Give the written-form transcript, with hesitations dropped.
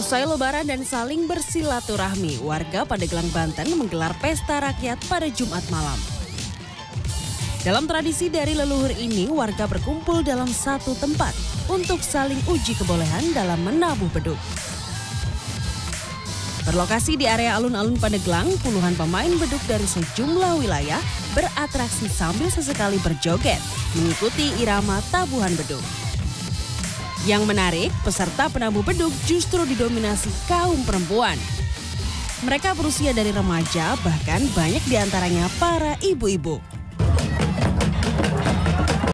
Usai lebaran dan saling bersilaturahmi, warga Pandeglang, Banten menggelar pesta rakyat pada Jumat malam. Dalam tradisi dari leluhur ini, warga berkumpul dalam satu tempat untuk saling uji kebolehan dalam menabuh beduk. Berlokasi di area alun-alun Pandeglang, puluhan pemain beduk dari sejumlah wilayah beratraksi sambil sesekali berjoget, mengikuti irama tabuhan beduk. Yang menarik, peserta penabuh beduk justru didominasi kaum perempuan. Mereka berusia dari remaja, bahkan banyak diantaranya para ibu-ibu.